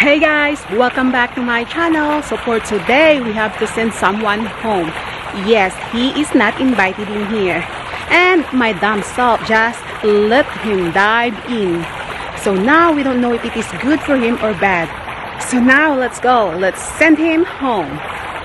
Hey guys, welcome back to my channel. So for today we have to send someone home. Yes, he is not invited in here, and my dumb self just let him dive in. So now we don't know if it is good for him or bad. So now let's go, let's send him home.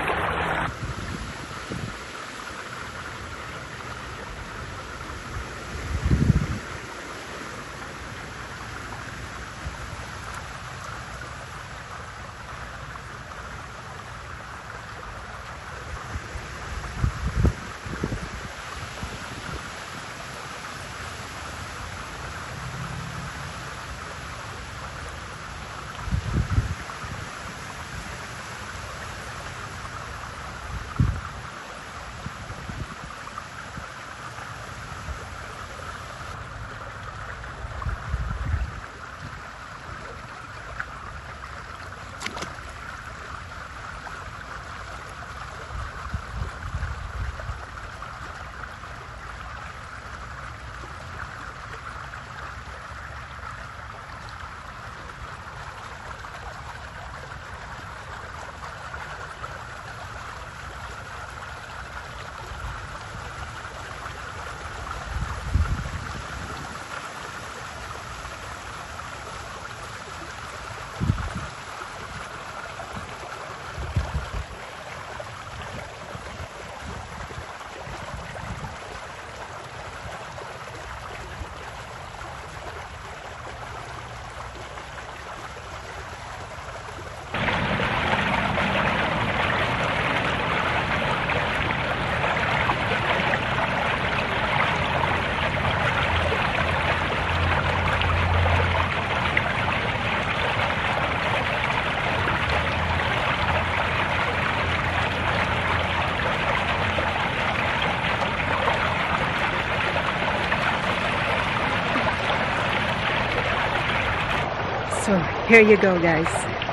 So here you go, guys.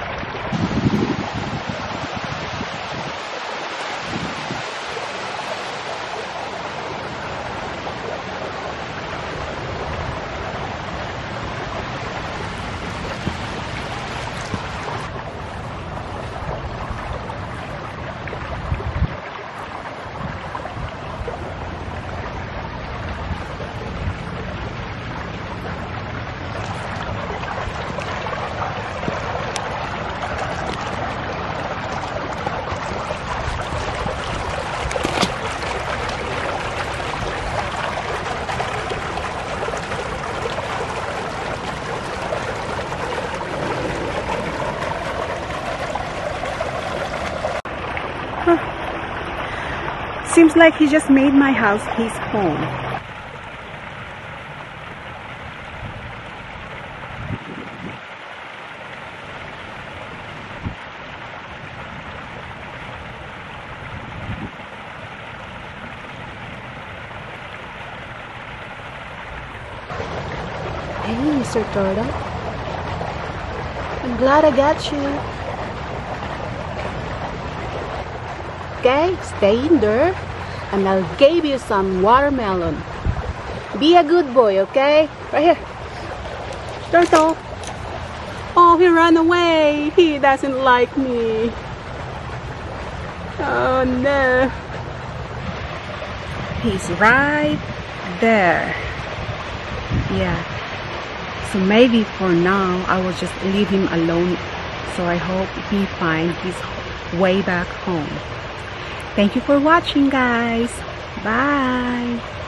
Seems like he just made my house his home. Hey, Mr. Turtle. I'm glad I got you. Okay, stay in there, and I'll give you some watermelon. Be a good boy, okay? Right here. Turtle. Oh, he ran away. He doesn't like me. Oh no. He's right there. Yeah. So maybe for now, I will just leave him alone. So I hope he finds his way back home. Thank you for watching, guys. Bye.